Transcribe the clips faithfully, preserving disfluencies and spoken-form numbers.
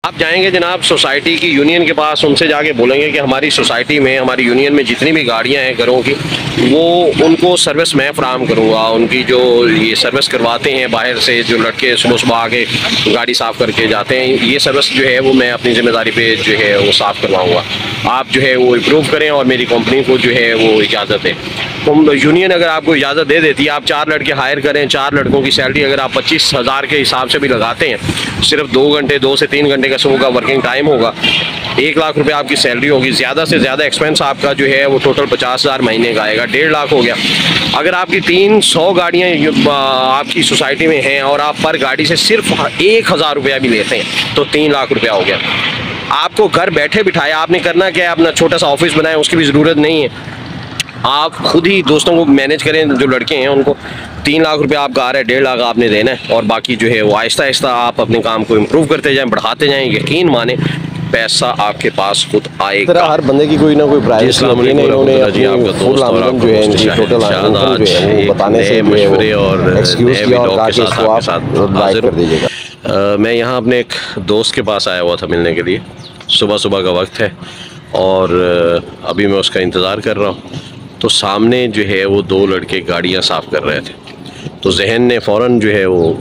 आप जाएंगे जनाब सोसाइटी की यूनियन के पास, उनसे जाके बोलेंगे कि हमारी सोसाइटी में, हमारी यूनियन में जितनी भी गाड़ियां हैं घरों की, वो उनको सर्विस मैं फराहम करूँगा। उनकी जो ये सर्विस करवाते हैं बाहर से, जो लड़के सुबह सुबह आके गाड़ी साफ़ करके जाते हैं, ये सर्विस जो है वो मैं अपनी जिम्मेदारी पे जो है वो साफ़ करवाऊँगा। आप जो है वो इम्प्रूव करें और मेरी कंपनी को जो है वो इजाज़त है। तो यूनियन अगर आपको इजाज़त दे देती है, आप चार लड़के हायर करें, चार लड़कों की सैलरी अगर आप पच्चीस हज़ार के हिसाब से भी लगाते हैं, सिर्फ दो घंटे दो से तीन घंटे का सुबह का वर्किंग टाइम होगा, एक लाख रुपए आपकी सैलरी होगी। ज़्यादा से ज़्यादा एक्सपेंस आपका जो है वो टोटल पचास हज़ार महीने का आएगा, डेढ़ लाख हो गया। अगर आपकी तीन सौ गाड़ियाँ आपकी सोसाइटी में हैं और आप पर गाड़ी से सिर्फ एक हज़ार रुपया भी लेते हैं तो तीन लाख रुपया हो गया। आपको घर बैठे बिठाए, आपने करना क्या है, अपना छोटा सा ऑफिस बनाए, उसकी भी ज़रूरत नहीं है। आप खुद ही दोस्तों को मैनेज करें, जो लड़के हैं उनको तीन लाख रुपए आपका आ रहा है, डेढ़ लाख आपने देना है, और बाकी जो है वो आहिस्ता आहिस्ता आप अपने काम को इम्प्रूव करते जाएं, बढ़ाते जाएं। यकीन माने पैसा आपके पास खुद आएगा। हर बंदे की कोई ना कोई प्राइस होती है। इन्होंने जी आपका दोस्त और आपका जो है इनकी टोटल आमदन जो है वो बताने से मशवरे और एक्सक्यूज किया और कहा कि इसको आप हाजिर कर दीजिएगा। मैं यहाँ अपने एक दोस्त के पास आया हुआ था मिलने के लिए। सुबह सुबह का वक्त है और अभी मैं उसका इंतज़ार कर रहा हूँ। तो सामने जो है वो दो लड़के गाड़ियाँ साफ़ कर रहे थे, तो जहन ने फ़ौरन जो है वो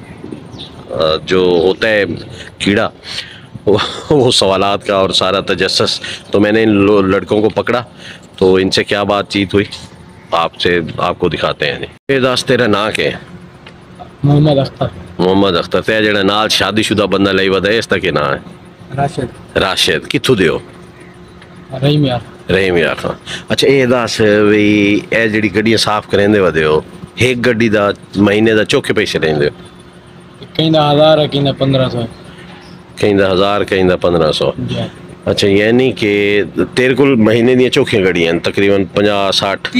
जो होता है कीड़ा, वो, वो सवालात का और सारा तजस्सुस, तो मैंने इन लड़कों को पकड़ा। तो इनसे क्या बातचीत हुई आपसे आपको दिखाते हैं। ये दास तेरा ना के मोहम्मद अख्तर। मोहम्मद अख्तर ते जेड़ा नाल शादीशुदा बंदा लई वदा है, इसका क्या नाम है? राशिद। राशिद कित्थों दे हो? रहीम यार। रहीम यार खान। अच्छा ये दस भी ए जेड़ी गड्डियां साफ करेंदे वदे हो, एक गड्डी दा महीने दा चौके पैसे लेंदे हो? कहीं दा हजार है, कहीं दा पंद्रह सौ, कहीं दा हजार, कहीं दा पंद्रह सौ। अच्छा यानी कि तेरे को महीने दी चौखियां गड्डियां तकरीबन पचास साठ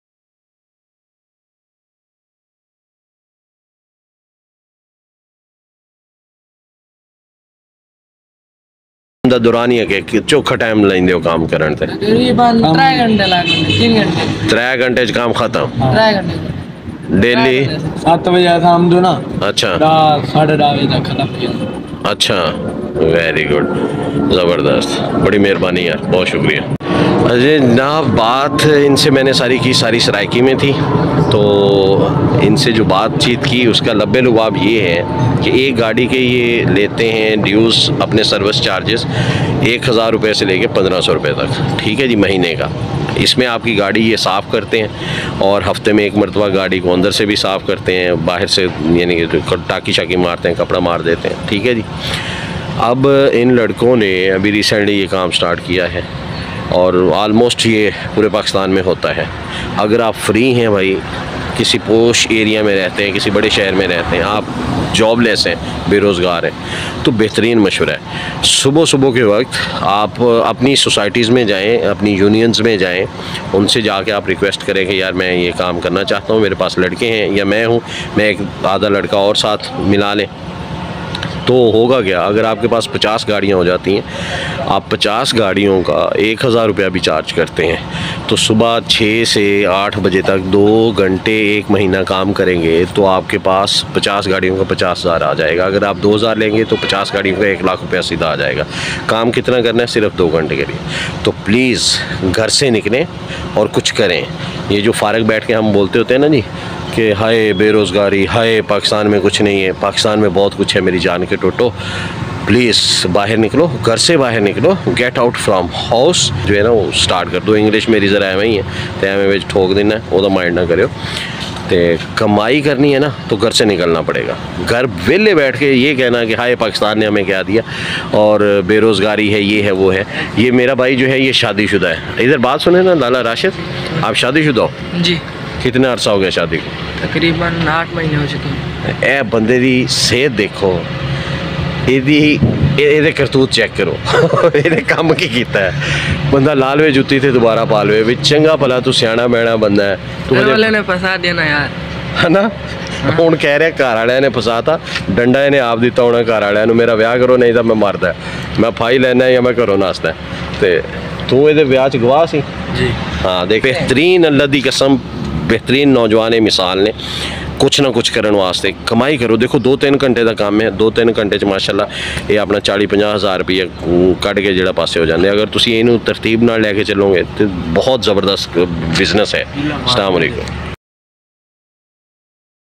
दा दौरान ही है कि चौखा टाइम लेंदे हो काम करन ते? तकरीबन त्रै घंटे लगदे, तीन घंटे। त्रै घंटे च काम खत्म? त्रै घंटे डेली सात बजे शाम दो ना। अच्छा साढ़े दस बजे तक खत्म हो जाता। अच्छा वेरी गुड, ज़बरदस्त, बड़ी मेहरबानी यार, बहुत शुक्रिया। अजय ना बात इनसे मैंने सारी की, सारी सराइकी में थी, तो इनसे जो बातचीत की उसका लब्बे लुबाब ये है कि एक गाड़ी के ये लेते हैं ड्यूज़ अपने सर्विस चार्जेस एक हज़ार रुपये से लेके पंद्रह सौ रुपये तक, ठीक है जी, महीने का। इसमें आपकी गाड़ी ये साफ़ करते हैं और हफ्ते में एक मरतबा गाड़ी को अंदर से भी साफ़ करते हैं, बाहर से यानी कि टाकी शाकी मारते हैं, कपड़ा मार देते हैं, ठीक है जी। अब इन लड़कों ने अभी रिसेंटली ये काम स्टार्ट किया है और आलमोस्ट ये पूरे पाकिस्तान में होता है। अगर आप फ्री हैं भाई, किसी पोश एरिया में रहते हैं, किसी बड़े शहर में रहते हैं, आप जॉबलेस हैं, बेरोज़गार हैं, तो बेहतरीन मशवरा है, सुबह सुबह के वक्त आप अपनी सोसाइटीज़ में जाएं, अपनी यूनियंस में जाएं, उनसे जाके आप रिक्वेस्ट करें कि यार मैं ये काम करना चाहता हूँ, मेरे पास लड़के हैं या मैं हूँ, मैं एक आधा लड़का और साथ मिला लें। तो होगा क्या, अगर आपके पास पचास गाड़ियाँ हो जाती हैं, आप पचास गाड़ियों का एक हज़ार रुपया भी चार्ज करते हैं, तो सुबह छः से आठ बजे तक दो घंटे एक महीना काम करेंगे तो आपके पास पचास गाड़ियों का पचास हज़ार आ जाएगा। अगर आप दो हज़ार लेंगे तो पचास गाड़ियों का एक लाख रुपया सीधा आ जाएगा। काम कितना करना है? सिर्फ दो घंटे के लिए। तो प्लीज़ घर से निकलें और कुछ करें। ये जो फारग बैठ के हम बोलते होते हैं ना जी कि हाय बेरोज़गारी, हाय पाकिस्तान में कुछ नहीं है, पाकिस्तान में बहुत कुछ है मेरी जान के टोटो। प्लीज़ बाहर निकलो, घर से बाहर निकलो, गेट आउट फ्राम हाउस जो है ना वो स्टार्ट कर दो। इंग्लिश मेरी ज़रा एवं ही है, तो एवं बिच ठोक देना है, वो माइंड ना करो। तो कमाई करनी है ना तो घर से निकलना पड़ेगा। घर वेले बैठ के ये कहना कि हाय पाकिस्तान ने हमें क्या दिया और बेरोज़गारी है, ये है वो है। ये मेरा भाई जो है ये शादीशुदा है। इधर बात सुने ना लाला राशिद, आप शादीशुदा हो? जी। कितना अरसा हो गया शादी को? तकरीबन आठ महीने हो चुके हैं। ए बंदे दी सेहत देखो, ये करतूत चेक करो ये काम की कीता है बंदा लालवे जुत्ती थे दोबारा पालवे भी चंगा भला तू सियाना बैना बंदा है तू वाले ने फसा देना यार है ना। हुण कह रहा घर वाले ने फसाता, डंडा इन्हें आप दिता होना घर वाले नूं मेरा ब्याह करो नहीं तो मैं मरदा, मैं फाई लैना या मैं घरों नसदा। ते तू ये ब्याह च गवाह सी जी। हाँ देख, बेहतरीन अल्लाह दी कसम, बेहतरीन नौजवान मिसाल ने कुछ ना कुछ करने वास्ते कमाई करो। देखो दो तीन घंटे का काम है, दो तीन घंटे च माशाल्लाह ये अपना चाली पचास हज़ार रुपये कट के जोड़ा पासे हो जाते। अगर तुम इनू तरतीब नाल लैके चलोगे तो बहुत ज़बरदस्त बिजनेस है। अस्सलाम वालेकुम।